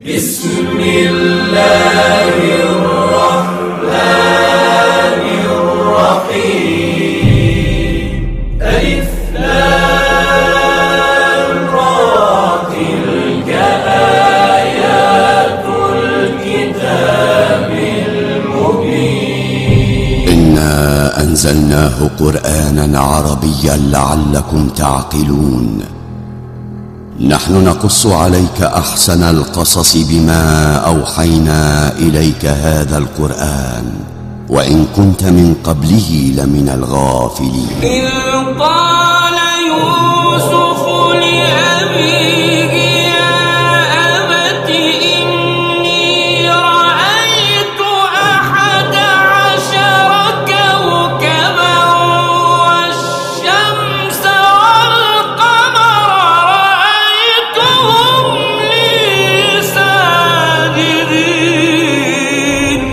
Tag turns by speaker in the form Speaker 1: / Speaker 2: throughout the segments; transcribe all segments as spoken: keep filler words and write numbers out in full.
Speaker 1: بسم الله الرحمن الرحيم. ألف لام را، تلك آيات الكتاب المبين.
Speaker 2: إنا أنزلناه قرآنا عربيا لعلكم تعقلون. نحن نقص عليك أحسن القصص بما أوحينا إليك هذا القرآن وإن كنت من قبله لمن الغافلين.
Speaker 1: إذ قال يوسف لأبيه يا أبت إني رأيت أحد عشر كوكبا والشمس والقمر رأيتهم لي ساجدين.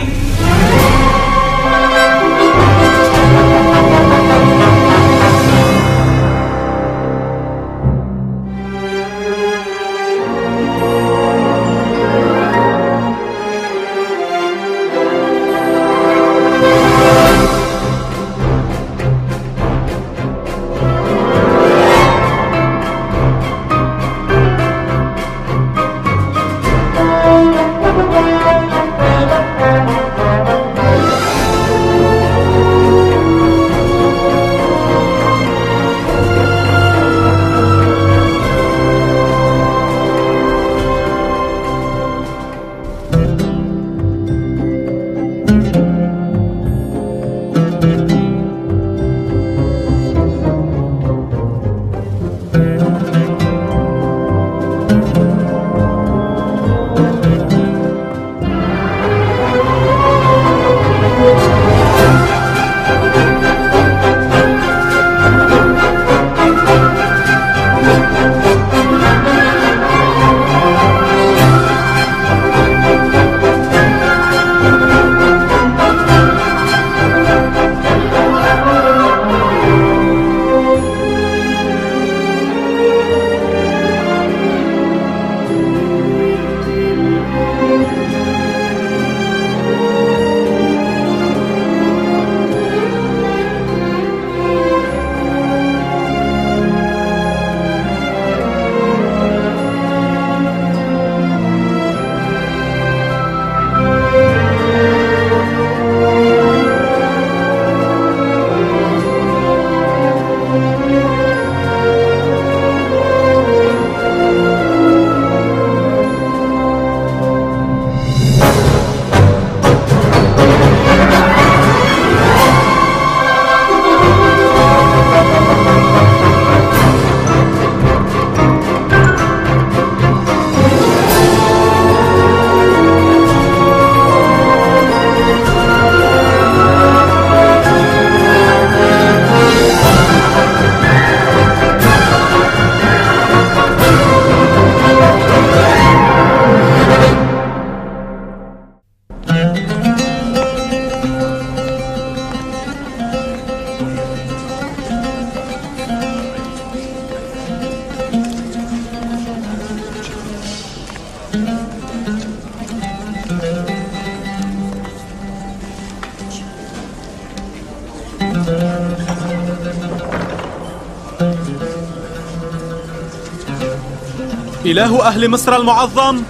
Speaker 3: إله أهل مصر المعظم،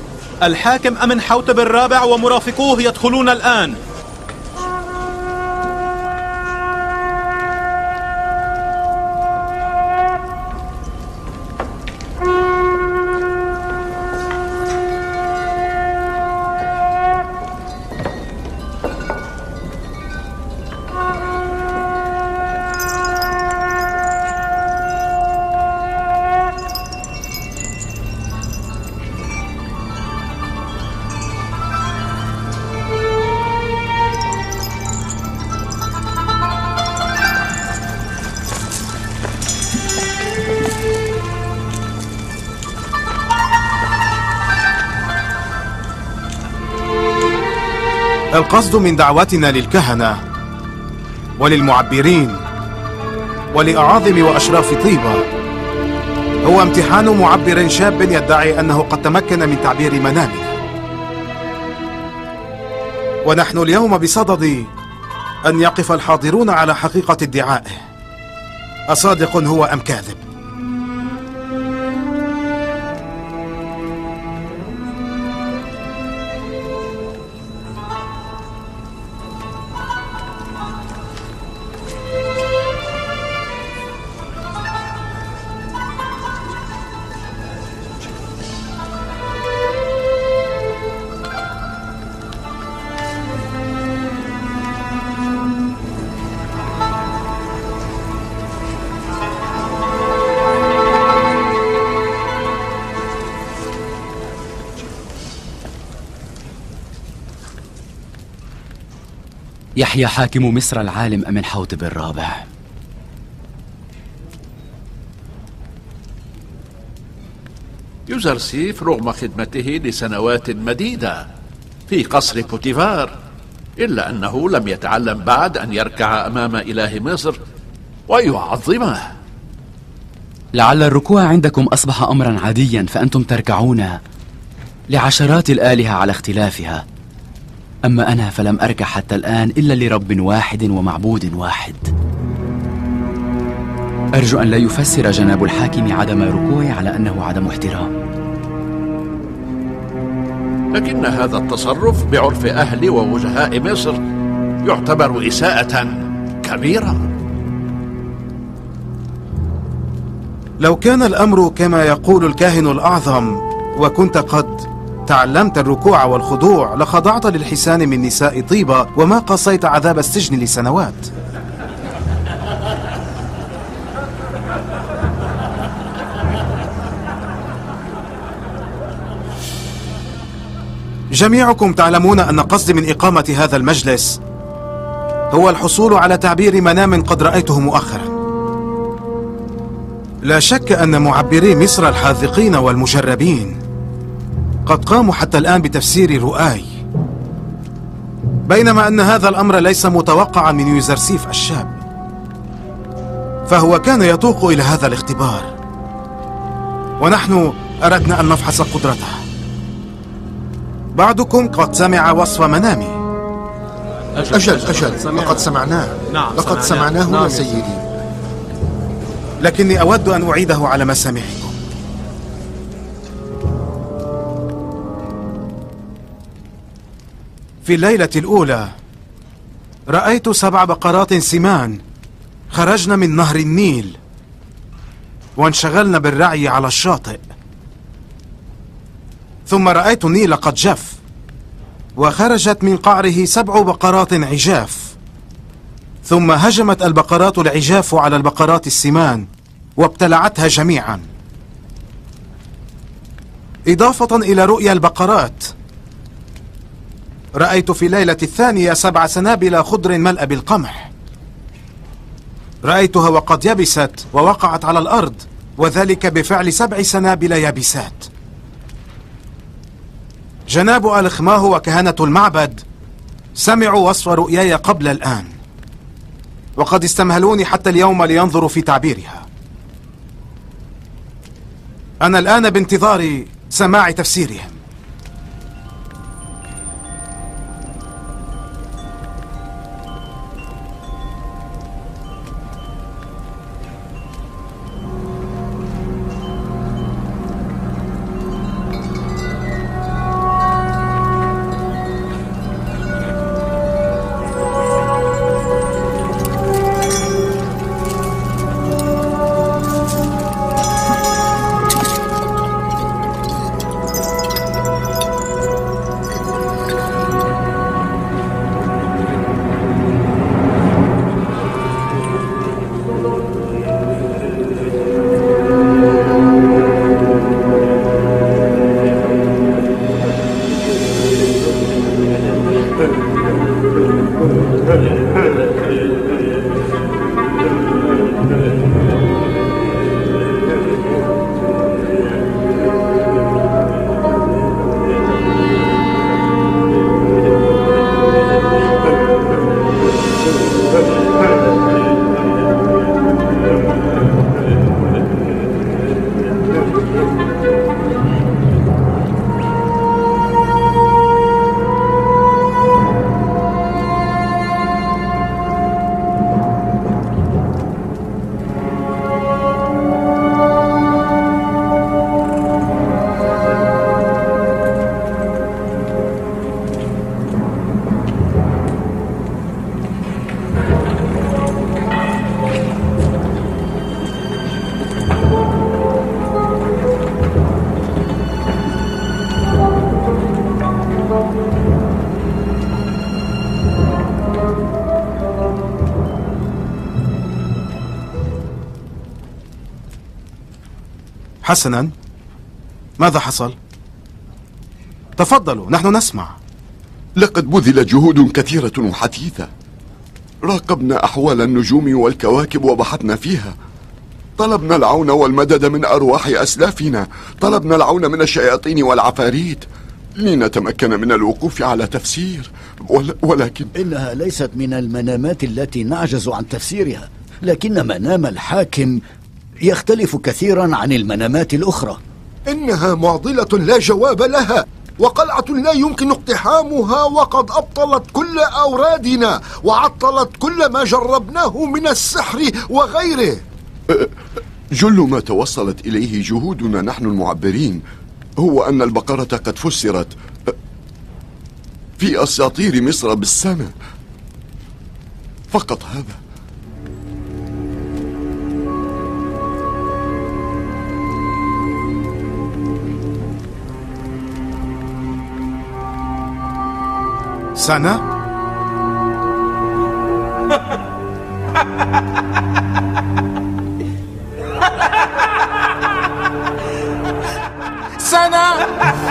Speaker 3: الحاكم أمن حوتب الرابع ومرافقوه يدخلون الآن.
Speaker 4: القصد من دعوتنا للكهنة وللمعبرين ولأعاظم وأشراف طيبة هو امتحان معبر شاب يدعي أنه قد تمكن من تعبير منامه، ونحن اليوم بصدد أن يقف الحاضرون على حقيقة ادعائه، أصادق هو أم كاذب.
Speaker 5: يحيى حاكم مصر العالم أمنحوتب الرابع.
Speaker 6: يوزرسيف رغم خدمته لسنوات مديدة في قصر بوتيفار، إلا أنه لم يتعلم بعد أن يركع أمام إله مصر ويعظمه.
Speaker 5: لعل الركوع عندكم أصبح أمرا عاديا، فأنتم تركعون لعشرات الآلهة على اختلافها، أما أنا فلم أركع حتى الآن إلا لرب واحد ومعبود واحد. أرجو أن لا يفسر جناب الحاكم عدم ركوعي على أنه عدم احترام.
Speaker 6: لكن هذا التصرف بعرف أهل ووجهاء مصر يعتبر إساءة كبيرة.
Speaker 4: لو كان الأمر كما يقول الكاهن الأعظم وكنت قد تعلمت الركوع والخضوع لخضعت للحسان من نساء طيبة وما قصيت عذاب السجن لسنوات. جميعكم تعلمون أن قصدي من إقامة هذا المجلس هو الحصول على تعبير منام قد رأيته مؤخرا. لا شك أن معبري مصر الحاذقين والمجربين قد قاموا حتى الآن بتفسير رؤاي، بينما أن هذا الأمر ليس متوقعا من يوزرسيف الشاب، فهو كان يتوق إلى هذا الاختبار، ونحن أردنا أن نفحص قدرته. بعضكم قد سمع وصف منامي.
Speaker 7: أجل أجل لقد سمعناه.
Speaker 3: نعم
Speaker 7: لقد سمعناه
Speaker 3: نعم
Speaker 7: يا سيدي،
Speaker 4: لكني أود أن أعيده على مسامعكم. في الليلة الأولى رأيت سبع بقرات سمان خرجن من نهر النيل وانشغلن بالرعي على الشاطئ، ثم رأيت النيل قد جف وخرجت من قعره سبع بقرات عجاف، ثم هجمت البقرات العجاف على البقرات السمان وابتلعتها جميعا. إضافة إلى رؤيا البقرات رأيت في ليلة الثانية سبع سنابل خضر ملأ بالقمح، رأيتها وقد يبست ووقعت على الأرض، وذلك بفعل سبع سنابل يابسات. جناب الخماه وكهنة المعبد سمعوا وصف رؤياي قبل الآن، وقد استمهلوني حتى اليوم لينظروا في تعبيرها. أنا الآن بانتظار سماع تفسيرهم. حسنا، ماذا حصل؟ تفضلوا، نحن نسمع.
Speaker 8: لقد بذل جهود كثيرة وحثيثة. راقبنا أحوال النجوم والكواكب وبحثنا فيها. طلبنا العون والمدد من أرواح أسلافنا. طلبنا العون من الشياطين والعفاريت لنتمكن من الوقوف على تفسير، ول... ولكن
Speaker 9: إنها ليست من المنامات التي نعجز عن تفسيرها، لكن منام الحاكم يختلف كثيرا عن المنامات الأخرى.
Speaker 7: إنها معضلة لا جواب لها، وقلعة لا يمكن اقتحامها، وقد أبطلت كل أورادنا وعطلت كل ما جربناه من السحر وغيره.
Speaker 8: جل ما توصلت إليه جهودنا نحن المعبرين هو أن البقرة قد فسرت في أساطير مصر بالسماء، فقط هذا.
Speaker 4: سنة؟
Speaker 1: سنة.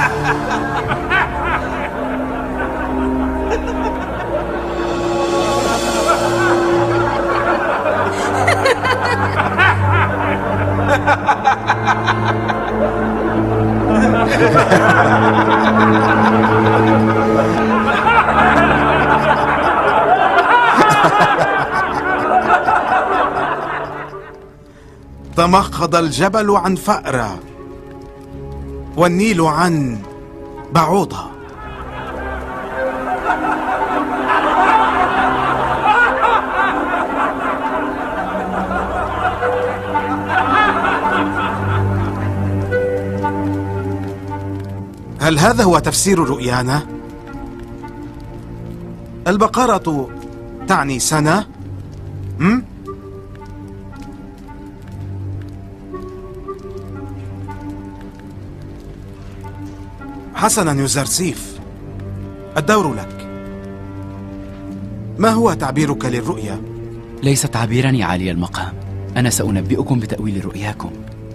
Speaker 4: تمخض الجبل عن فأرة والنيل عن بعوضة. هل هذا هو تفسير رؤيانا؟ البقرة تعني سنة؟ م? حسنا يوزرسيف، الدور لك. ما هو تعبيرك للرؤيا؟
Speaker 5: ليس تعبيرا يا عالي المقام، أنا سأنبئكم بتأويل رؤياكم.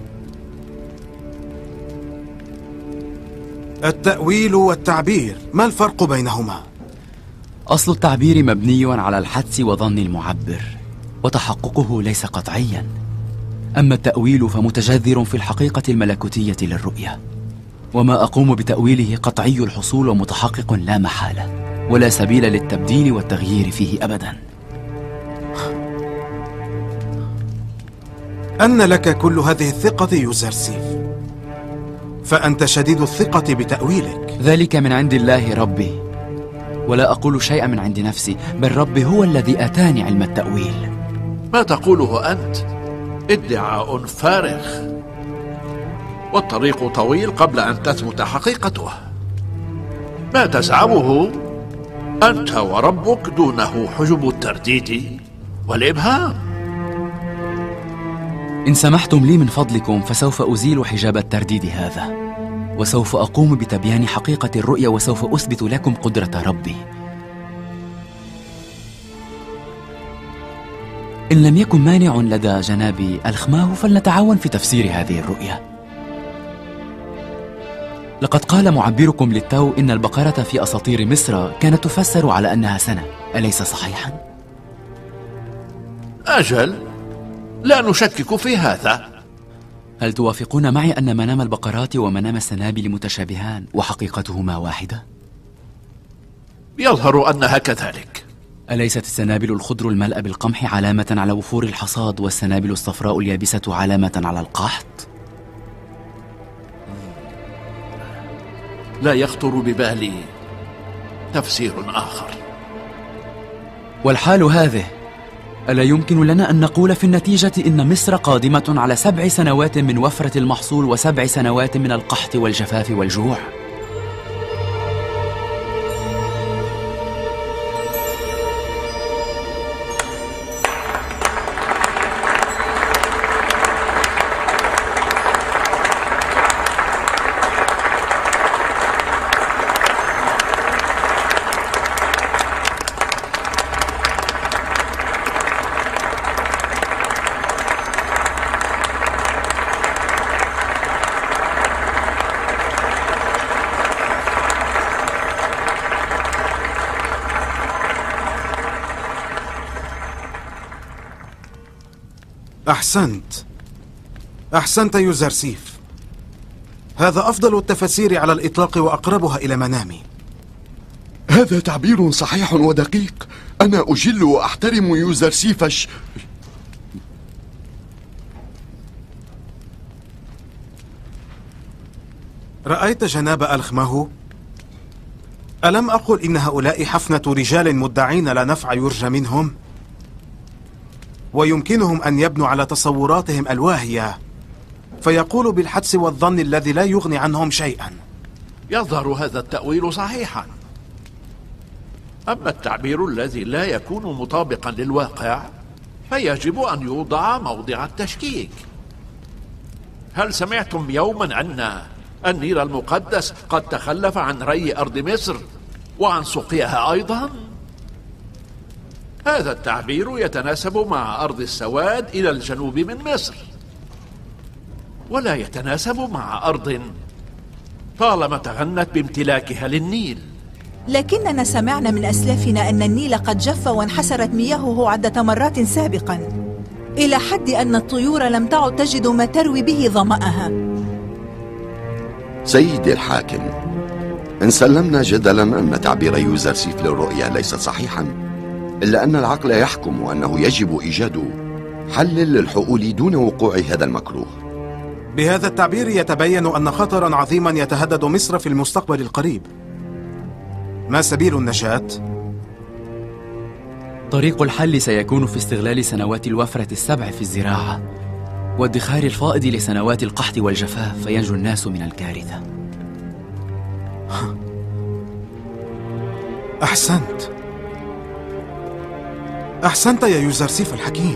Speaker 4: التأويل والتعبير، ما الفرق بينهما؟
Speaker 5: أصل التعبير مبني على الحدس وظن المعبر، وتحققه ليس قطعيا. أما التأويل فمتجذر في الحقيقة الملكوتية للرؤية، وما أقوم بتأويله قطعي الحصول ومتحقق لا محالة، ولا سبيل للتبديل والتغيير فيه أبدا.
Speaker 4: أن لك كل هذه الثقة يوزرسيف، فأنت شديد الثقة بتأويلك.
Speaker 5: ذلك من عند الله ربي، ولا أقول شيئا من عند نفسي، بل ربي هو الذي أتاني علم التأويل.
Speaker 6: ما تقوله أنت ادعاء فارغ، والطريق طويل قبل أن تثبت حقيقته. ما تزعمه أنت وربك دونه حجب الترديد والإبهام.
Speaker 5: إن سمحتم لي من فضلكم فسوف أزيل حجاب الترديد هذا، وسوف أقوم بتبيان حقيقة الرؤيا، وسوف أثبت لكم قدرة ربي. إن لم يكن مانع لدى جنابي الخماه فلنتعاون في تفسير هذه الرؤيا. لقد قال معبركم للتو إن البقرة في أساطير مصر كانت تفسر على أنها سنة، أليس صحيحا؟
Speaker 6: أجل، لا نشكك في هذا.
Speaker 5: هل توافقون معي أن منام البقرات ومنام السنابل متشابهان وحقيقتهما واحدة؟
Speaker 6: يظهر أنها كذلك.
Speaker 5: أليست السنابل الخضر الملأ بالقمح علامة على وفور الحصاد، والسنابل الصفراء اليابسة علامة على القحط؟
Speaker 6: لا يخطر ببالي تفسير آخر.
Speaker 5: والحال هذه، ألا يمكن لنا أن نقول في النتيجة إن مصر قادمة على سبع سنوات من وفرة المحصول وسبع سنوات من القحط والجفاف والجوع؟
Speaker 4: أحسنت أحسنت يوزرسيف. هذا أفضل التفاسير على الإطلاق وأقربها إلى منامي.
Speaker 8: هذا تعبير صحيح ودقيق. أنا أجل وأحترم يوزرسيف الش...
Speaker 4: رأيت جناب ألخمه؟ ألم أقل إن هؤلاء حفنة رجال مدعين لا نفع يرجى منهم؟ ويمكنهم أن يبنوا على تصوراتهم الواهية فيقولوا بالحدس والظن الذي لا يغني عنهم شيئا.
Speaker 6: يظهر هذا التأويل صحيحا، أما التعبير الذي لا يكون مطابقا للواقع فيجب أن يوضع موضع التشكيك. هل سمعتم يوما أن النيل المقدس قد تخلف عن ري أرض مصر وعن سقيها أيضا؟ هذا التعبير يتناسب مع أرض السواد إلى الجنوب من مصر، ولا يتناسب مع أرض طالما تغنت بامتلاكها للنيل.
Speaker 10: لكننا سمعنا من أسلافنا أن النيل قد جف وانحسرت مياهه عدة مرات سابقا، إلى حد أن الطيور لم تعد تجد ما تروي به ظمأها.
Speaker 2: سيدي الحاكم، إن سلمنا جدلا أن تعبير يوزرسيف للرؤيا ليس صحيحا، إلا أن العقل يحكم أنه يجب إيجاد حل للحقول دون وقوع هذا المكروه.
Speaker 4: بهذا التعبير يتبين أن خطرا عظيما يتهدد مصر في المستقبل القريب. ما سبيل النجاة؟
Speaker 5: طريق الحل سيكون في استغلال سنوات الوفرة السبع في الزراعة وادخار الفائض لسنوات القحط والجفاف فينجو الناس من الكارثة.
Speaker 4: أحسنت أحسنت يا يوزرسيف الحكيم.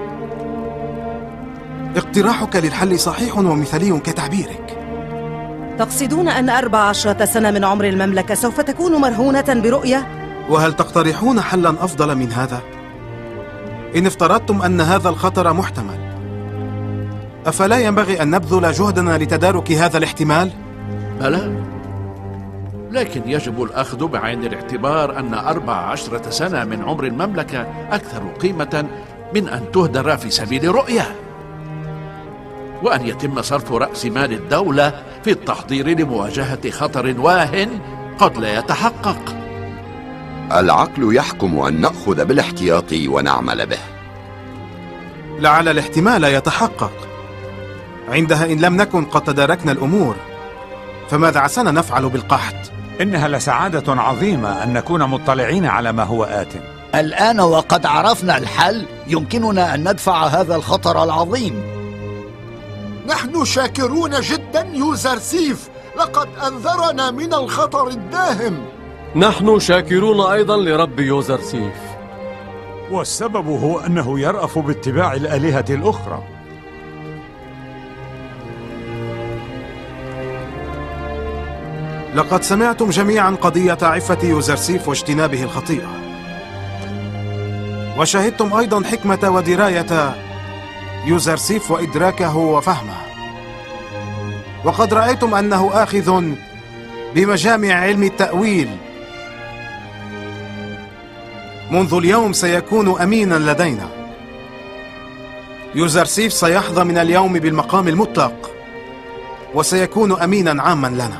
Speaker 4: اقتراحك للحل صحيح ومثالي كتعبيرك.
Speaker 11: تقصدون أن أربع عشرة سنة من عمر المملكة سوف تكون مرهونة برؤية؟
Speaker 4: وهل تقترحون حلا أفضل من هذا؟ إن افترضتم أن هذا الخطر محتمل، أفلا ينبغي أن نبذل جهدنا لتدارك هذا الاحتمال؟
Speaker 6: بلى، لكن يجب الأخذ بعين الاعتبار أن أربع عشرة سنة من عمر المملكة أكثر قيمة من أن تهدر في سبيل رؤية، وأن يتم صرف رأس مال الدولة في التحضير لمواجهة خطر واهٍ قد لا يتحقق.
Speaker 2: العقل يحكم أن نأخذ بالاحتياط ونعمل به.
Speaker 4: لعل الاحتمال يتحقق. عندها إن لم نكن قد تداركنا الأمور، فماذا عسانا نفعل بالقحط؟
Speaker 12: إنها لسعادة عظيمة أن نكون مطلعين على ما هو آت.
Speaker 9: الآن وقد عرفنا الحل يمكننا أن ندفع هذا الخطر العظيم.
Speaker 7: نحن شاكرون جدا يوزرسيف، لقد أنذرنا من الخطر الداهم.
Speaker 13: نحن شاكرون أيضا لرب يوزرسيف،
Speaker 12: والسبب هو أنه يرأف باتباع الآلهة الأخرى.
Speaker 4: لقد سمعتم جميعا قضية عفة يوزرسيف واجتنابه الخطيئة، وشاهدتم أيضا حكمة ودراية يوزرسيف وإدراكه وفهمه، وقد رأيتم أنه آخذ بمجامع علم التأويل. منذ اليوم سيكون أمينا لدينا. يوزرسيف سيحظى من اليوم بالمقام المطلق، وسيكون أمينا عاما لنا.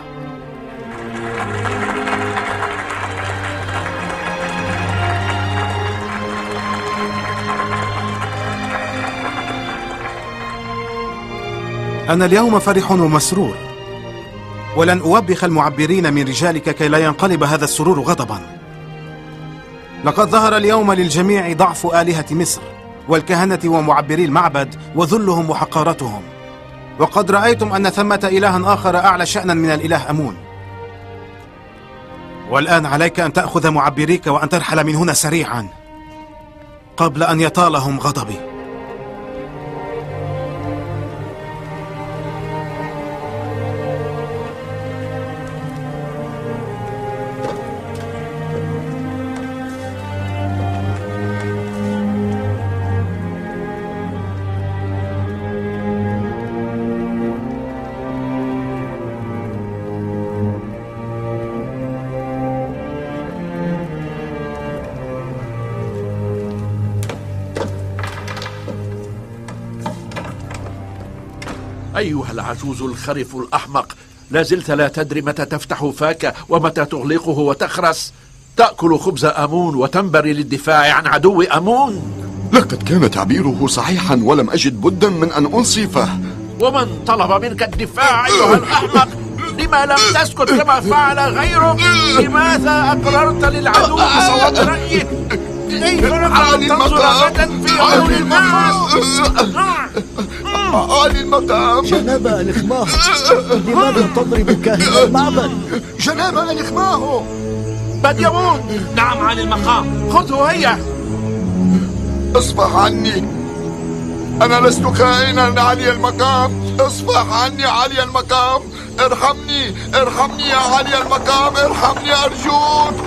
Speaker 4: أنا اليوم فرح ومسرور، ولن أوبخ المعبرين من رجالك كي لا ينقلب هذا السرور غضبا. لقد ظهر اليوم للجميع ضعف آلهة مصر والكهنة ومعبري المعبد وذلهم وحقارتهم، وقد رأيتم أن ثمة إلها آخر أعلى شأنا من الإله أمون. والآن عليك أن تأخذ معبريك وأن ترحل من هنا سريعا قبل أن يطالهم غضبي.
Speaker 6: أيها العجوز الخرف الأحمق، لا زلت لا تدري متى تفتح فاك ومتى تغلقه وتخرس. تأكل خبز آمون وتنبري للدفاع عن عدو آمون.
Speaker 8: لقد كان تعبيره صحيحا ولم أجد بدا من أن أنصفه.
Speaker 6: ومن طلب منك الدفاع أيها الأحمق؟ لما لم تسكت كما فعل غيرك؟ لماذا أقررت للعدو بصوت رأيك؟ كيف لك أن تنظر غدا في عيون الناس؟
Speaker 7: عالي المقام.
Speaker 9: جناب الإخماه، لماذا تضرب كاهن المعبد؟
Speaker 7: جناب الإخماه.
Speaker 6: بديمون.
Speaker 1: نعم عالي المقام.
Speaker 6: خذه هيا.
Speaker 8: اصفح عني، أنا لست كائنا عالي المقام. اصفح عني عالي المقام. ارحمني ارحمني يا عالي المقام، ارحمني أرجوك.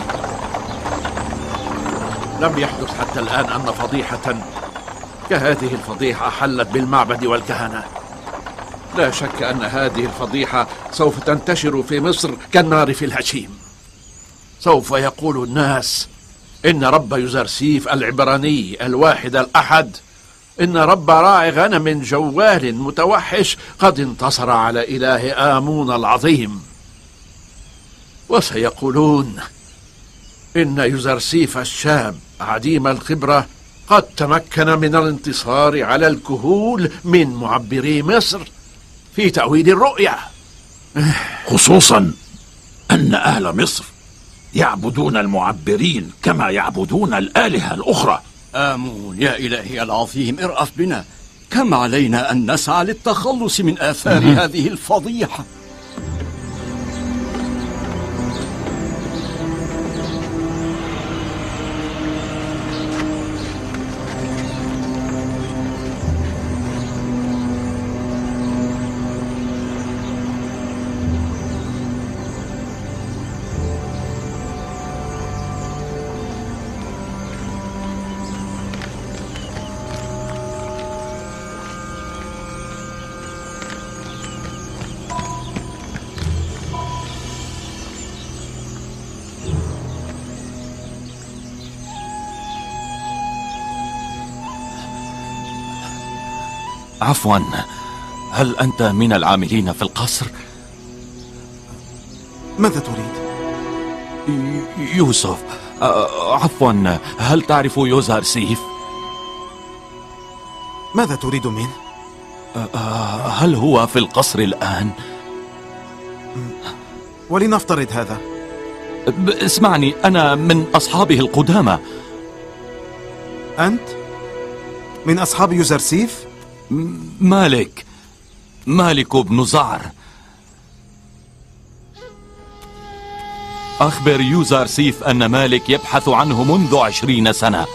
Speaker 6: لم يحدث حتى الآن أن فضيحة كهذه الفضيحة حلت بالمعبد والكهنة. لا شك أن هذه الفضيحة سوف تنتشر في مصر كالنار في الهشيم. سوف يقول الناس إن رب يوزرسيف العبراني الواحد الأحد، إن رب راعي غنم جوال متوحش قد انتصر على إله آمون العظيم. وسيقولون إن يوزرسيف الشاب عديم الخبرة قد تمكن من الانتصار على الكهول من معبري مصر في تأويل الرؤيا،
Speaker 14: خصوصا أن أهل مصر يعبدون المعبرين كما يعبدون الآلهة الأخرى.
Speaker 15: آمون يا إلهي العظيم، ارأف بنا. كم علينا أن نسعى للتخلص من آثار هذه الفضيحة.
Speaker 14: عفوا، هل أنت من العاملين في القصر؟
Speaker 4: ماذا تريد؟
Speaker 14: يوسف، عفوا، هل تعرف يوزرسيف؟
Speaker 4: ماذا تريد منه؟
Speaker 14: هل هو في القصر الآن؟
Speaker 4: ولنفترض هذا.
Speaker 14: اسمعني، أنا من أصحابه القدامى.
Speaker 4: أنت؟ من أصحاب يوزرسيف؟
Speaker 14: مالك مالك بن زعر. أخبر يوزرسيف أن مالك يبحث عنه منذ عشرين سنة.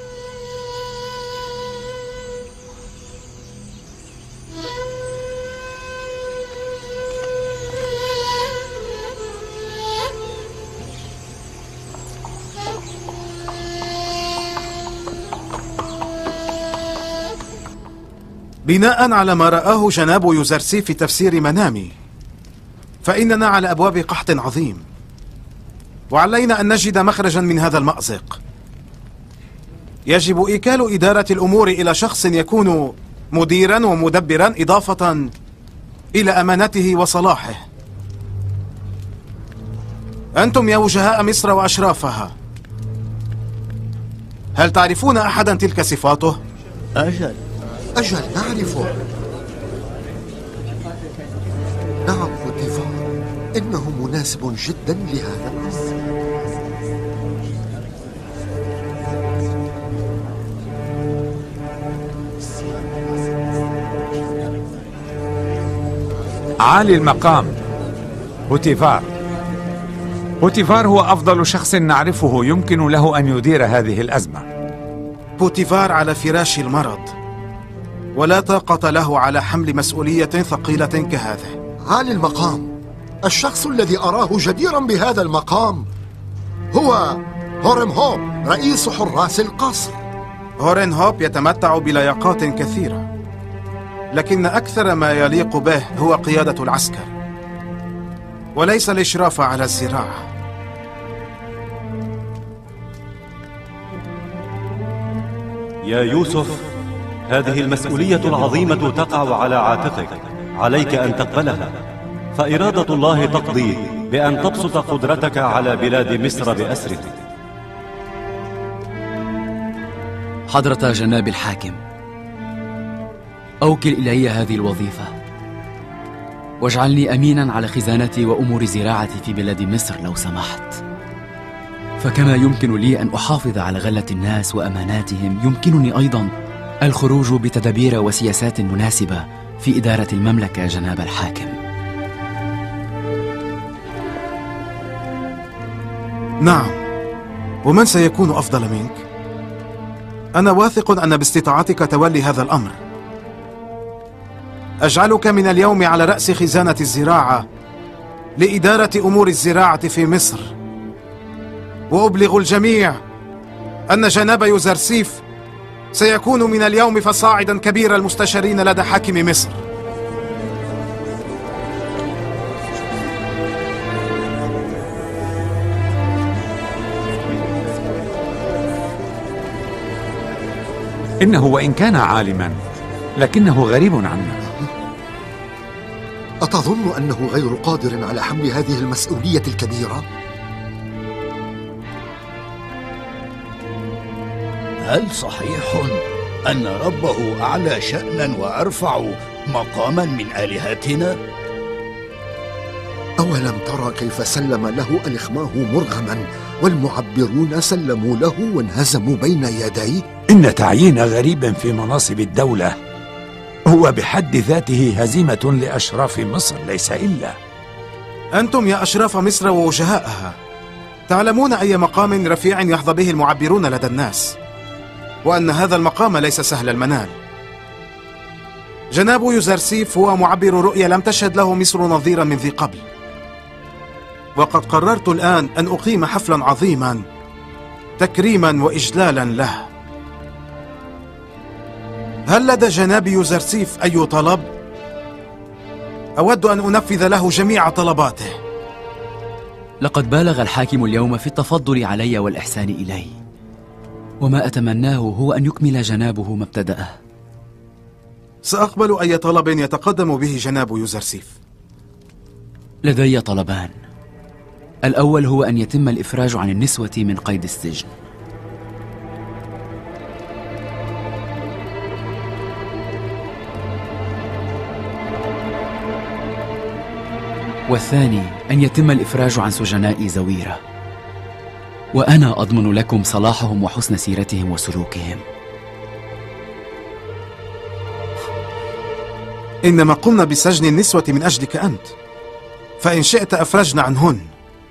Speaker 4: بناء على ما رآه جناب يوزرسيف في تفسير منامي، فإننا على أبواب قحط عظيم، وعلينا أن نجد مخرجا من هذا المأزق. يجب إيكال إدارة الأمور إلى شخص يكون مديرا ومدبرا، إضافة إلى أمانته وصلاحه. أنتم يا وجهاء مصر وأشرافها، هل تعرفون أحدا تلك صفاته؟
Speaker 9: أجل
Speaker 7: أجل نعرفه. نعم بوتيفار، إنه مناسب جدا لهذا الأمر.
Speaker 12: عالي المقام، بوتيفار. بوتيفار هو أفضل شخص نعرفه يمكن له أن يدير هذه الأزمة.
Speaker 4: بوتيفار على فراش المرض، ولا طاقة له على حمل مسؤولية ثقيلة كهذه.
Speaker 7: عالي المقام، الشخص الذي أراه جديرا بهذا المقام هو هورم هوب، رئيس حراس القصر.
Speaker 4: هورن هوب يتمتع بلياقات كثيرة، لكن أكثر ما يليق به هو قيادة العسكر، وليس الإشراف على الزراعة.
Speaker 16: يا يوسف، هذه المسؤولية العظيمة تقع على عاتقك، عليك أن تقبلها، فإرادة الله تقضي بأن تبسط قدرتك على بلاد مصر بأسره.
Speaker 5: حضرة جناب الحاكم، أوكل إلي هذه الوظيفة واجعلني أمينا على خزانتي وأمور زراعتي في بلاد مصر لو سمحت، فكما يمكن لي أن أحافظ على غلة الناس وأماناتهم، يمكنني أيضا الخروج بتدابير وسياسات مناسبة في إدارة المملكة جناب الحاكم.
Speaker 4: نعم، ومن سيكون أفضل منك؟ أنا واثق أن باستطاعتك تولي هذا الأمر. أجعلك من اليوم على رأس خزانة الزراعة لإدارة أمور الزراعة في مصر، وأبلغ الجميع أن جناب يوزرسيف سيكون من اليوم فصاعدا كبير المستشارين لدى حاكم مصر.
Speaker 12: إنه وإن كان عالما لكنه غريب عنا.
Speaker 7: أتظن أنه غير قادر على حمل هذه المسؤولية الكبيرة؟
Speaker 9: هل صحيح أن ربه أعلى شأنا وأرفع مقاما من آلهتنا؟
Speaker 7: أولم ترى كيف سلم له ألخماه مرغما والمعبرون سلموا له وانهزموا بين يديه؟
Speaker 12: إن تعيين غريب في مناصب الدولة هو بحد ذاته هزيمة لأشراف مصر ليس إلا.
Speaker 4: أنتم يا أشراف مصر ووجهاءها تعلمون أي مقام رفيع يحظى به المعبرون لدى الناس، وأن هذا المقام ليس سهل المنال. جناب يوزرسيف هو معبر رؤية لم تشهد له مصر نظيرا من ذي قبل، وقد قررت الآن أن أقيم حفلا عظيما تكريما وإجلالا له. هل لدى جناب يوزرسيف أي طلب؟ أود أن أنفذ له جميع طلباته.
Speaker 5: لقد بالغ الحاكم اليوم في التفضل علي والإحسان إلي، وما أتمناه هو أن يكمل جنابه ما ابتدأه.
Speaker 4: سأقبل أي طلب يتقدم به جناب يوزرسيف.
Speaker 5: لدي طلبان. الأول هو أن يتم الإفراج عن النسوة من قيد السجن. والثاني أن يتم الإفراج عن سجناء زويرة، وأنا أضمن لكم صلاحهم وحسن سيرتهم وسلوكهم.
Speaker 4: إنما قمنا بسجن النسوة من أجلك أنت، فإن شئت أفرجنا عنهن.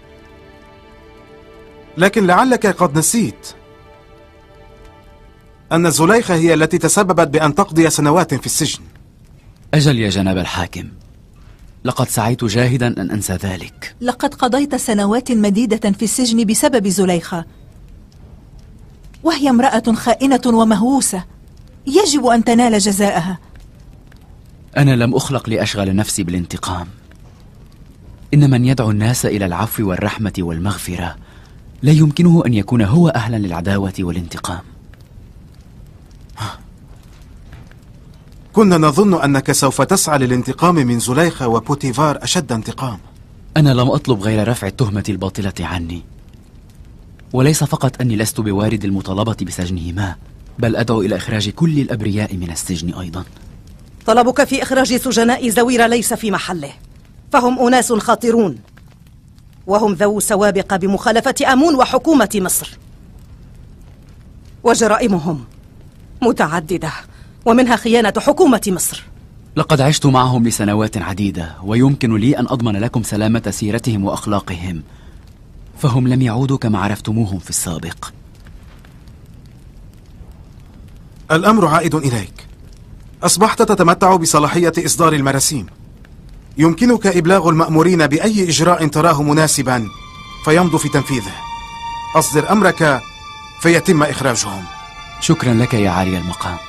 Speaker 4: لكن لعلك قد نسيت أن زليخة هي التي تسببت بأن تقضي سنوات في السجن.
Speaker 5: أجل يا جناب الحاكم، لقد سعيت جاهدا أن أنسى ذلك.
Speaker 10: لقد قضيت سنوات مديدة في السجن بسبب زليخة، وهي امرأة خائنة ومهووسة يجب أن تنال جزاءها.
Speaker 5: أنا لم أخلق لأشغل نفسي بالانتقام. إن من يدعو الناس إلى العفو والرحمة والمغفرة لا يمكنه أن يكون هو أهلا للعداوة والانتقام.
Speaker 4: كنا نظن أنك سوف تسعى للانتقام من زليخة وبوتيفار أشد انتقام.
Speaker 5: أنا لم أطلب غير رفع التهمة الباطلة عني، وليس فقط أني لست بوارد المطالبة بسجنهما، بل أدعو إلى إخراج كل الأبرياء من السجن أيضا.
Speaker 11: طلبك في إخراج سجناء زويرة ليس في محله، فهم أناس خاطرون، وهم ذو سوابق بمخالفة آمون وحكومة مصر، وجرائمهم متعددة ومنها خيانة حكومة مصر.
Speaker 5: لقد عشت معهم لسنوات عديدة، ويمكن لي أن أضمن لكم سلامة سيرتهم وأخلاقهم، فهم لم يعودوا كما عرفتموهم في السابق.
Speaker 4: الأمر عائد إليك. أصبحت تتمتع بصلاحية إصدار المراسيم. يمكنك إبلاغ المأمورين بأي إجراء تراه مناسبا فيمضوا في تنفيذه. أصدر أمرك فيتم إخراجهم.
Speaker 5: شكرا لك يا عالي المقام.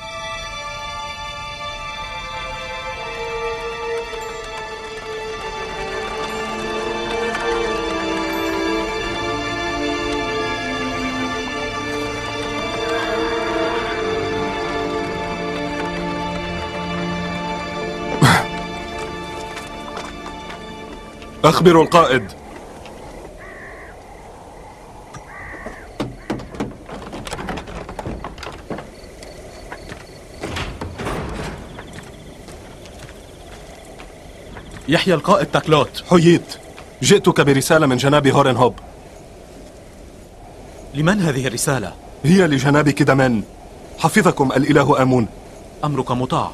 Speaker 17: أخبروا القائد.
Speaker 3: يحيى القائد تاكلوت.
Speaker 17: حييت، جئتك برسالة من جناب هورنهوب.
Speaker 3: لمن هذه الرسالة؟
Speaker 17: هي لجناب كدمان، حفظكم الإله آمون.
Speaker 3: أمرك مطاع.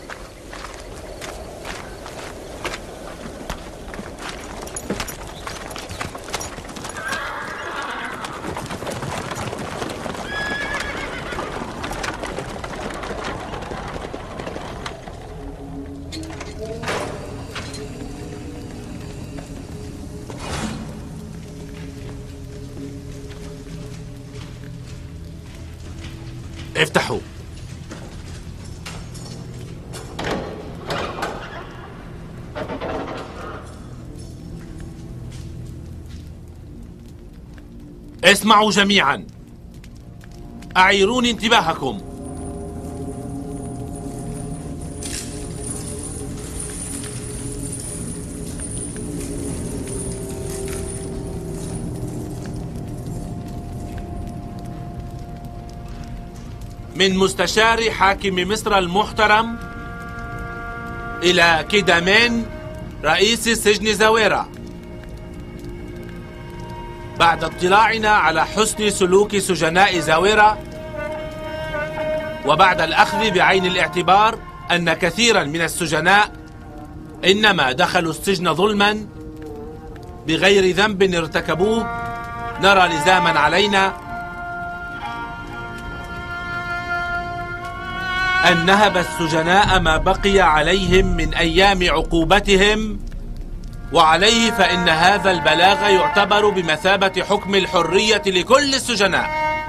Speaker 6: افتحوا. اسمعوا جميعا، أعيروني انتباهكم. من مستشار حاكم مصر المحترم إلى كيدامان رئيس سجن زويرة، بعد اطلاعنا على حسن سلوك سجناء زويرة، وبعد الأخذ بعين الاعتبار أن كثيرا من السجناء إنما دخلوا السجن ظلما بغير ذنب ارتكبوه، نرى لزاما علينا أن نهب السجناء ما بقي عليهم من أيام عقوبتهم، وعليه فإن هذا البلاغ يعتبر بمثابة حكم الحرية لكل السجناء.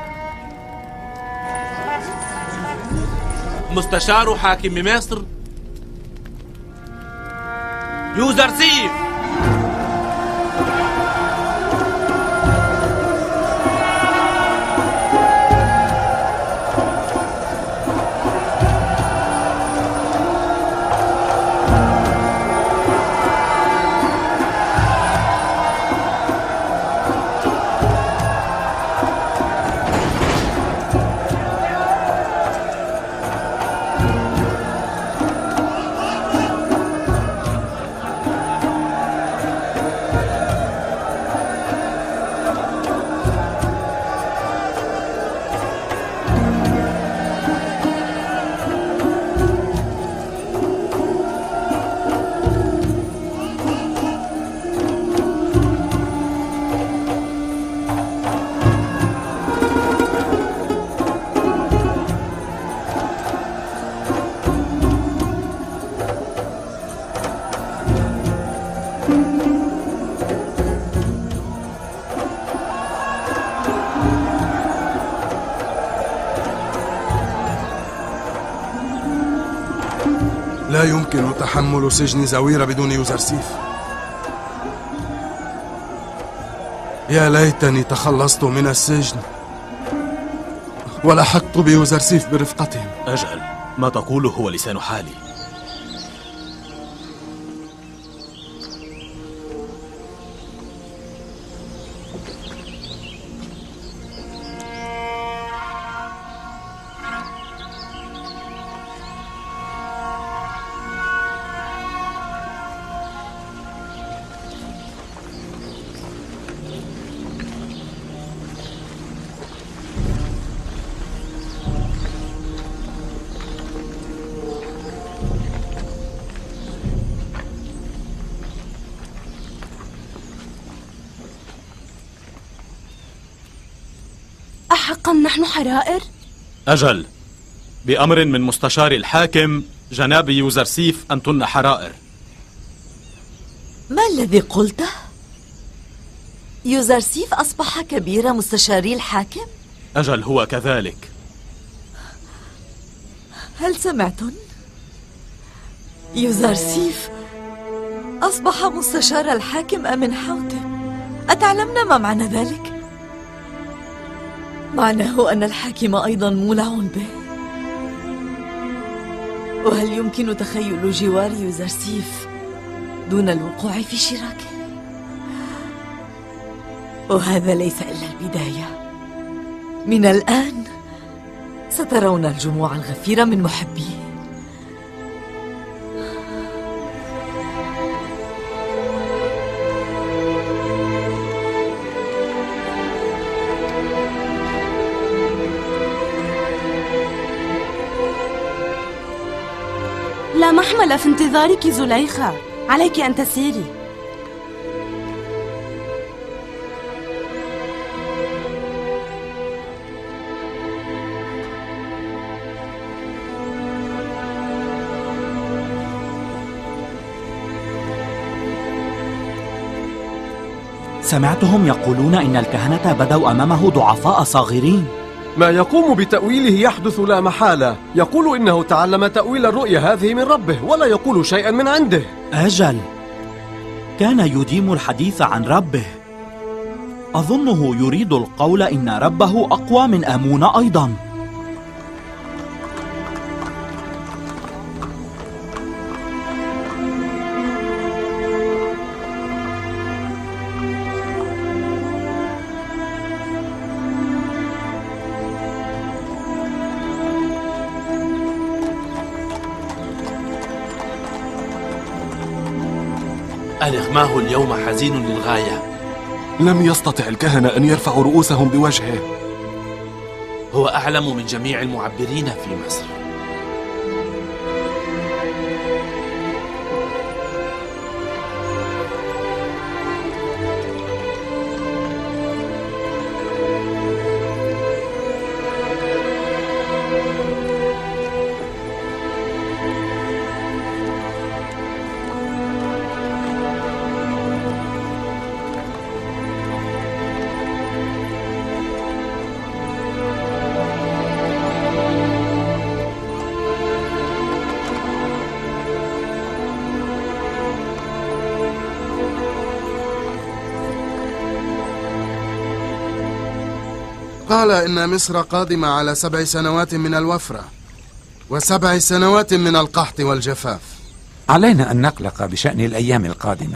Speaker 6: مستشار حاكم مصر يوزرسيف.
Speaker 18: لا يمكن تحمل سجن زويرة بدون يوزرسيف. يا ليتني تخلصت من السجن ولحقت بيوزرسيف برفقتهم.
Speaker 3: أجل، ما تقوله هو لسان حالي.
Speaker 19: أحقا نحن حرائر؟
Speaker 3: أجل، بأمر من مستشار الحاكم جناب يوزرسيف أنتن حرائر.
Speaker 19: ما الذي قلته؟ يوزرسيف أصبح كبير مستشاري الحاكم؟
Speaker 3: أجل، هو كذلك.
Speaker 19: هل سمعتن؟ يوزرسيف أصبح مستشار الحاكم أمن حوتب. أتعلمن ما معنى ذلك؟ معناه أن الحاكم أيضا مولع به. وهل يمكن تخيل جوار يوزرسيف دون الوقوع في شراكه؟ وهذا ليس إلا البداية. من الآن سترون الجموع الغفيرة من محبيه.
Speaker 20: لا محمل في انتظارك زليخة، عليك أن تسيري.
Speaker 21: سمعتهم يقولون إن الكهنة بدوا أمامه ضعفاء صاغرين.
Speaker 13: ما يقوم بتأويله يحدث لا محالة. يقول إنه تعلم تأويل الرؤيا هذه من ربه، ولا يقول شيئا من عنده.
Speaker 21: أجل، كان يديم الحديث عن ربه. أظنه يريد القول إن ربه أقوى من آمون أيضا.
Speaker 22: الإغماء اليوم حزين للغاية.
Speaker 17: لم يستطع الكهنة أن يرفعوا رؤوسهم بوجهه.
Speaker 22: هو أعلم من جميع المعبرين في مصر.
Speaker 18: قال إن مصر قادمة على سبع سنوات من الوفرة وسبع سنوات من القحط والجفاف.
Speaker 12: علينا أن نقلق بشأن الأيام القادمة.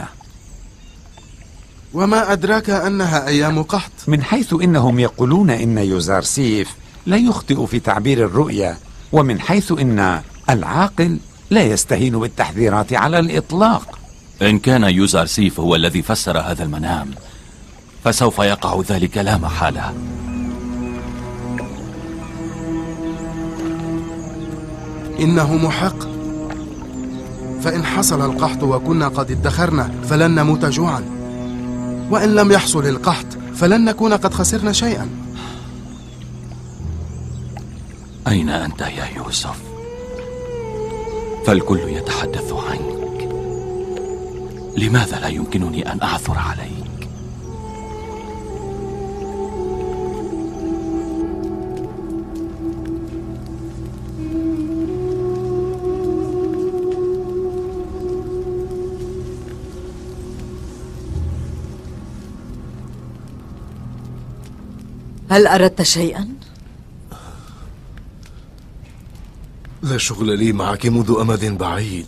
Speaker 18: وما أدراك أنها أيام قحط؟
Speaker 12: من حيث إنهم يقولون إن يوزرسيف لا يخطئ في تعبير الرؤيا، ومن حيث إن العاقل لا يستهين بالتحذيرات على الإطلاق.
Speaker 14: إن كان يوزرسيف هو الذي فسر هذا المنام فسوف يقع ذلك لا محالة.
Speaker 18: إنه محق، فإن حصل القحط وكنا قد ادخرنا فلن نموت جوعا، وإن لم يحصل القحط فلن نكون قد خسرنا شيئا.
Speaker 14: أين أنت يا يوسف؟ فالكل يتحدث عنك، لماذا لا يمكنني أن أعثر عليك؟
Speaker 19: هل أردت شيئا؟
Speaker 23: لا شغل لي معك منذ أمد بعيد،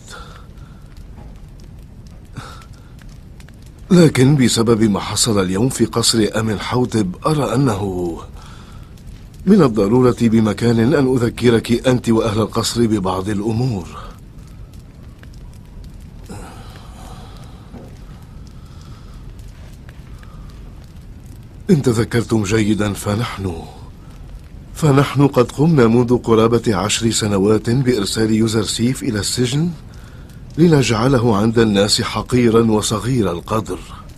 Speaker 23: لكن بسبب ما حصل اليوم في قصر أمن حوتب أرى أنه من الضرورة بمكان أن أذكرك أنت وأهل القصر ببعض الأمور. إن تذكرتم جيدا فنحن فنحن قد قمنا منذ قرابة عشر سنوات بإرسال يوزرسيف إلى السجن لنجعله عند الناس حقيرا وصغير القدر.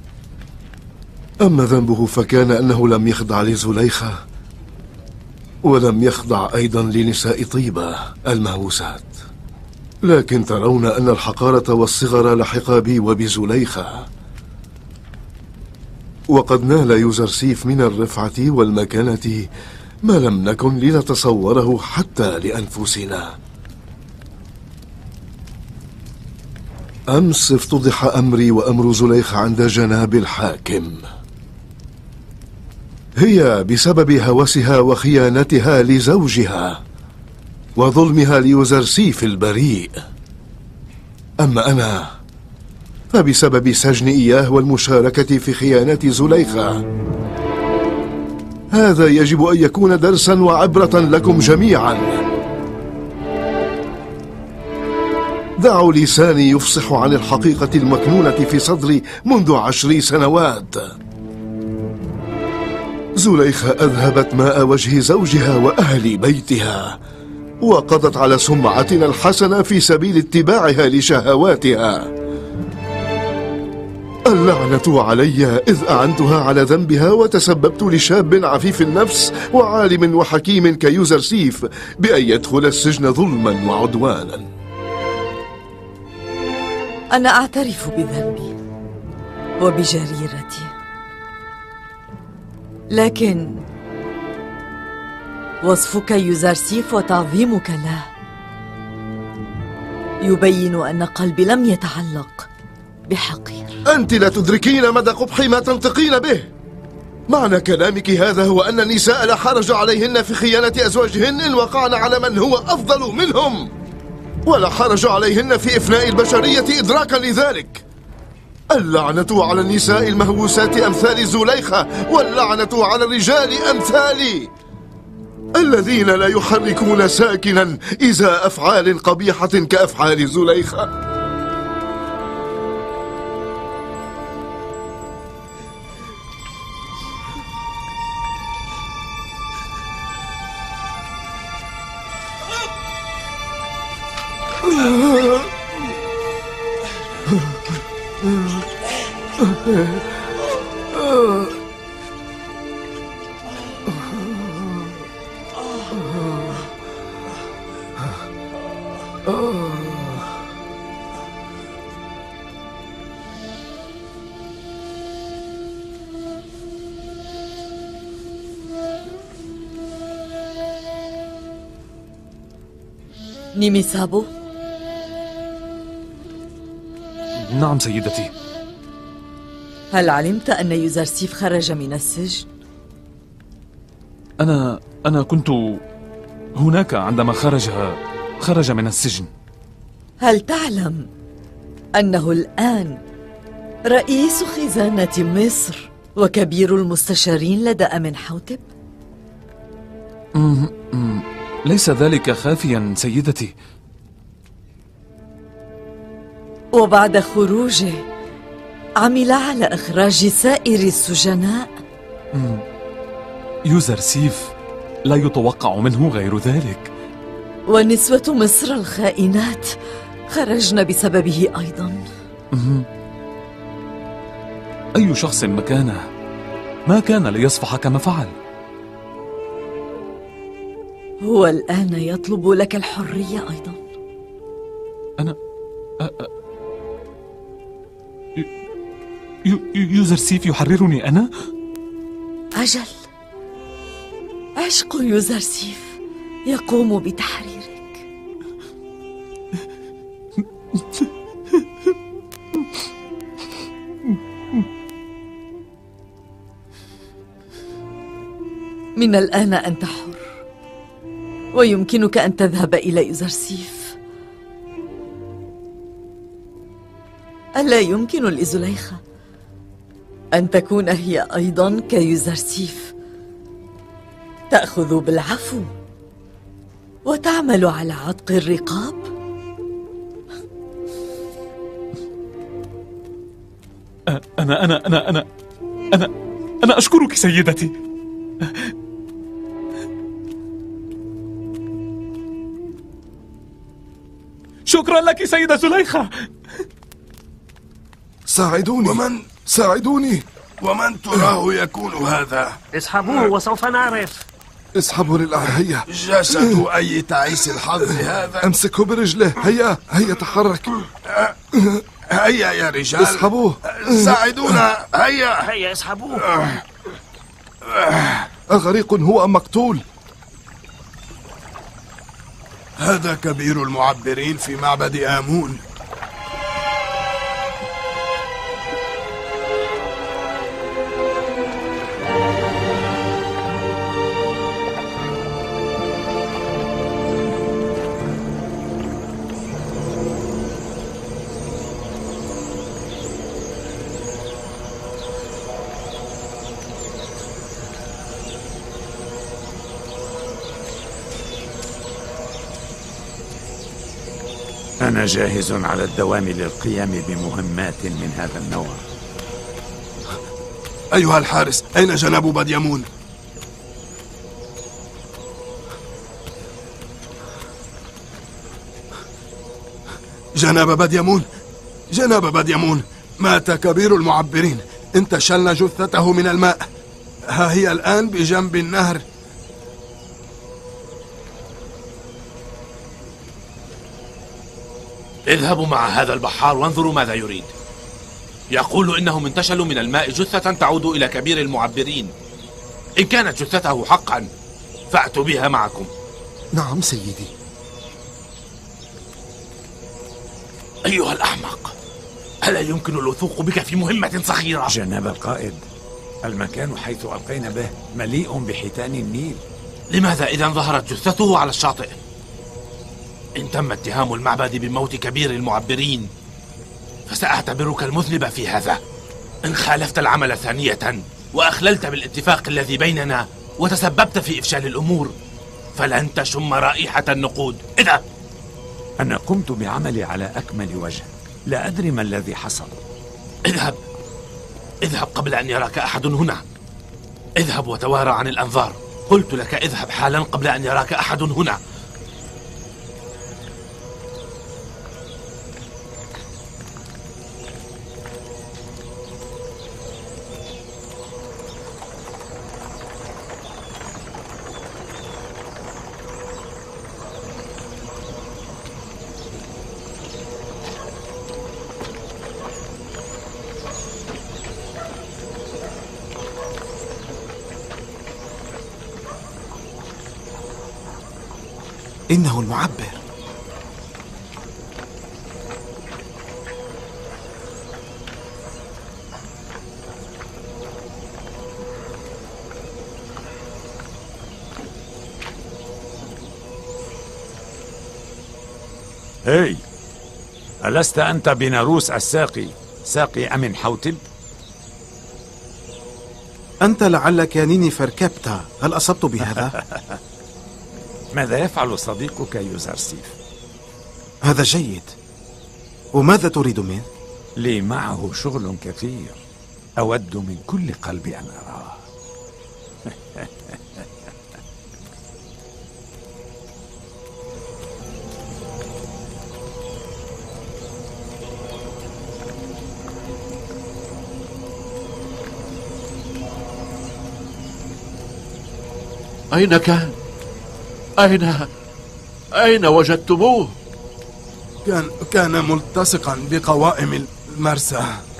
Speaker 23: أما ذنبه فكان أنه لم يخضع لزليخة، ولم يخضع أيضا لنساء طيبة المهووسات. لكن ترون أن الحقارة والصغر لحقا بي وبزليخة، وقد نال يوزرسيف من الرفعة والمكانة ما لم نكن لنتصوره حتى لأنفسنا. أمس افتضح أمري وأمر زليخة عند جناب الحاكم، هي بسبب هوسها وخيانتها لزوجها وظلمها ليوزرسيف البريء، أما أنا فبسبب سجن إياه والمشاركة في خيانة زليخة. هذا يجب أن يكون درسا وعبرة لكم جميعا. دعوا لساني يفصح عن الحقيقة المكنونة في صدري منذ عشر سنوات. زليخة أذهبت ماء وجه زوجها وأهل بيتها، وقضت على سمعتنا الحسنة في سبيل اتباعها لشهواتها. اللعنة علي إذ أعنتها على ذنبها وتسببت لشاب عفيف النفس وعالم وحكيم كيوزرسيف بأن يدخل السجن ظلما وعدوانا.
Speaker 19: أنا أعترف بذنبي وبجريرتي، لكن وصفك يوزرسيف وتعظيمك له يبين أن قلبي لم يتعلق بحقير.
Speaker 23: أنت لا تدركين مدى قبح ما تنطقين به. معنى كلامك هذا هو أن النساء لا حرج عليهن في خيانة أزواجهن إن وقعن على من هو أفضل منهم، ولا حرج عليهن في إفناء البشرية إدراكا لذلك. اللعنة على النساء المهووسات أمثال زليخة، واللعنة على الرجال أمثالي الذين لا يحركون ساكنا إزاء أفعال قبيحة كأفعال زليخة.
Speaker 19: نيميسابو؟
Speaker 1: نعم سيدتي.
Speaker 19: هل علمت أن يوزرسيف خرج من السجن؟
Speaker 1: أنا أنا كنت هناك عندما خرج خرج من السجن.
Speaker 19: هل تعلم أنه الآن رئيس خزانة مصر وكبير المستشارين لدى أمنحوتب؟
Speaker 1: م- م- ليس ذلك خافيا سيدتي.
Speaker 19: وبعد خروجه عمل على إخراج سائر السجناء.
Speaker 1: م- يوزرسيف لا يتوقع منه غير ذلك.
Speaker 19: ونسوة مصر الخائنات خرجن بسببه أيضا.
Speaker 1: م- أي شخص مكانه ما كان ليصفح كما فعل.
Speaker 19: هو الآن يطلب لك الحرية أيضا.
Speaker 1: أنا أ... أ... ي... يوزرسيف يحررني أنا؟
Speaker 19: أجل، عشق يوزرسيف يقوم بتحريرك. من الآن أنت حر، ويمكنك أن تذهب إلى يوزرسيف. ألا يمكن لزليخة أن تكون هي أيضا كيوزرسيف، تأخذ بالعفو وتعمل على عتق الرقاب؟
Speaker 1: أنا أنا أنا أنا أنا أنا أشكرك سيدتي. شكرا لك سيدة زليخة.
Speaker 23: ساعدوني.
Speaker 2: ومن
Speaker 23: ساعدوني.
Speaker 2: ومن تراه يكون هذا؟
Speaker 8: اسحبوه وسوف نعرف.
Speaker 23: اسحبوا للأعلى. هيا.
Speaker 2: جسد أي تعيس الحظ هذا.
Speaker 23: امسكه برجله. هيا هيا تحرك.
Speaker 2: هيا يا رجال.
Speaker 23: اسحبوه.
Speaker 2: ساعدونا. هيا
Speaker 8: هيا اسحبوه.
Speaker 23: أغريق هو أم مقتول؟
Speaker 2: هذا كبير المعبرين في معبد آمون.
Speaker 12: أنا جاهز على الدوام للقيام بمهمات من هذا النوع.
Speaker 2: أيها الحارس، أين جناب بديمون؟ جناب بديمون، جناب بديمون، مات كبير المعبرين. انتشلنا جثته من الماء، ها هي الآن بجنب النهر.
Speaker 22: اذهبوا مع هذا البحار وانظروا ماذا يريد. يقول إنهم انتشلوا من الماء جثة تعود إلى كبير المعبرين. إن كانت جثته حقا فأتوا بها معكم.
Speaker 7: نعم سيدي.
Speaker 22: أيها الأحمق، ألا يمكن الوثوق بك في مهمة صغيرة؟
Speaker 12: جناب القائد، المكان حيث ألقينا به مليء بحيتان النيل.
Speaker 22: لماذا إذا ظهرت جثته على الشاطئ؟ إن تم اتهام المعبد بموت كبير المعبرين فسأعتبرك المذنب في هذا. إن خالفت العمل ثانية وأخللت بالاتفاق الذي بيننا وتسببت في إفشال الأمور فلن تشم رائحة النقود. إذا
Speaker 12: أنا قمت بعملي على أكمل وجه، لا أدري ما الذي حصل.
Speaker 22: اذهب اذهب قبل أن يراك أحد هنا. اذهب وتوارى عن الأنظار. قلت لك اذهب حالا قبل أن يراك أحد هنا.
Speaker 4: إنه المعبر.
Speaker 12: هاي، ألست أنت بناروس الساقي، ساقي أمن حوتب؟
Speaker 4: أنت لعلك نيني فركبتا، هل أصبت بهذا؟
Speaker 12: ماذا يفعل صديقك يوزرسيف؟
Speaker 4: هذا جيد. وماذا تريد منه؟
Speaker 12: لي معه شغل كثير، أود من كل قلبي أن أراه.
Speaker 6: أين كان؟ أين أين وجدتموه؟
Speaker 2: كان كان ملتصقا بقوائم المرسى.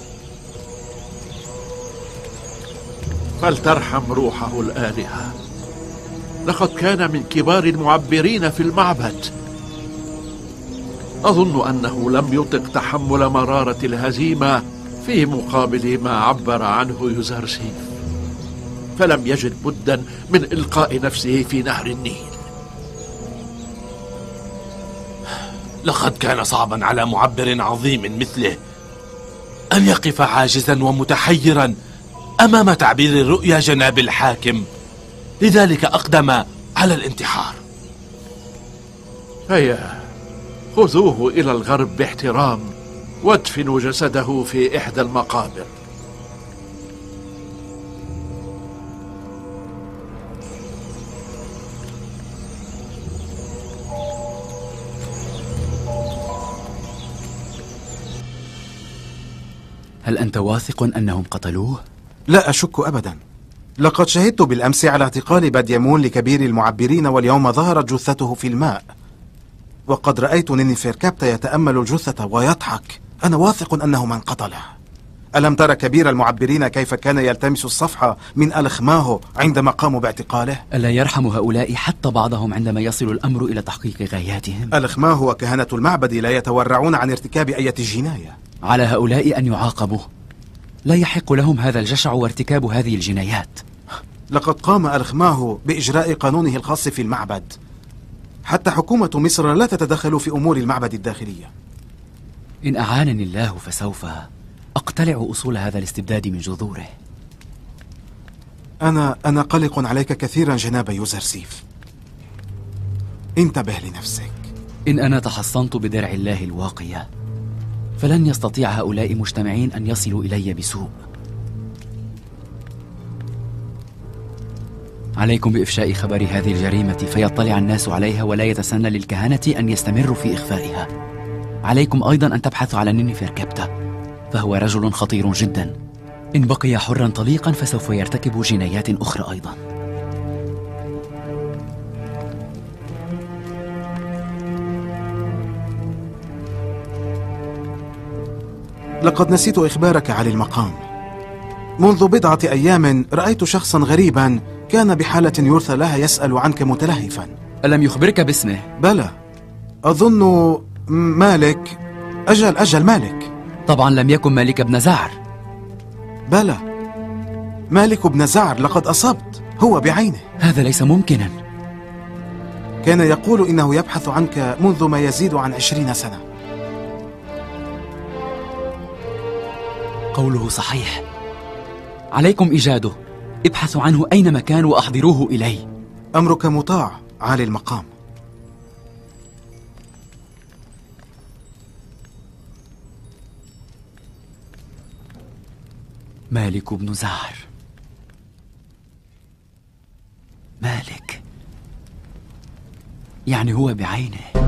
Speaker 6: فلترحم روحه الآلهة، لقد كان من كبار المعبرين في المعبد. أظن أنه لم يطق تحمل مرارة الهزيمة في مقابل ما عبر عنه يوزرسيف، فلم يجد بدا من إلقاء نفسه في نهر النيل.
Speaker 22: لقد كان صعبا على معبر عظيم مثله أن يقف عاجزا ومتحيرا أمام تعبير الرؤيا جناب الحاكم، لذلك أقدم على الانتحار.
Speaker 6: هيا خذوه إلى الغرب باحترام وادفنوا جسده في إحدى المقابر.
Speaker 5: هل أنت واثق أنهم قتلوه؟
Speaker 4: لا أشك أبدا. لقد شهدت بالأمس على اعتقال بديمون لكبير المعبرين، واليوم ظهرت جثته في الماء، وقد رأيت نينيفر كابتا يتأمل الجثة ويضحك. أنا واثق أنه من قتله. ألم ترى كبير المعبرين كيف كان يلتمس الصفحة من ألخماهو عندما قاموا باعتقاله؟
Speaker 5: ألا يرحم هؤلاء حتى بعضهم عندما يصل الأمر إلى تحقيق غاياتهم؟
Speaker 4: ألخماهو وكهنة المعبد لا يتورعون عن ارتكاب أي جناية.
Speaker 5: على هؤلاء أن يعاقبوا، لا يحق لهم هذا الجشع وارتكاب هذه الجنايات.
Speaker 4: لقد قام ألخماهو بإجراء قانونه الخاص في المعبد، حتى حكومة مصر لا تتدخل في أمور المعبد الداخلية.
Speaker 5: إن أعانني الله فسوف أقتلع أصول هذا الاستبداد من جذوره.
Speaker 4: أنا أنا قلق عليك كثيرا جناب يوزرسيف. انتبه لنفسك.
Speaker 5: إن أنا تحصنت بدرع الله الواقية فلن يستطيع هؤلاء مجتمعين أن يصلوا إلي بسوء. عليكم بإفشاء خبر هذه الجريمة فيطلع الناس عليها ولا يتسنى للكهنة أن يستمروا في إخفائها. عليكم أيضا أن تبحثوا عن نينفركبتة، فهو رجل خطير جدا. إن بقي حرا طليقا فسوف يرتكب جنايات أخرى أيضا.
Speaker 4: لقد نسيت إخبارك على المقام. منذ بضعة أيام رأيت شخصا غريبا كان بحالة يرثى لها يسأل عنك متلهفا.
Speaker 5: ألم يخبرك باسمه؟
Speaker 4: بلى، أظن مالك. أجل أجل مالك.
Speaker 5: طبعا لم يكن مالك بن زعر.
Speaker 4: بلى، مالك بن زعر، لقد أصبت، هو بعينه.
Speaker 5: هذا ليس ممكنا.
Speaker 4: كان يقول إنه يبحث عنك منذ ما يزيد عن عشرين سنة.
Speaker 5: قوله صحيح. عليكم إيجاده. ابحثوا عنه أينما كان وأحضروه إلي.
Speaker 4: أمرك مطاع عالي المقام.
Speaker 5: مالك بن زعر. مالك، يعني هو بعينه.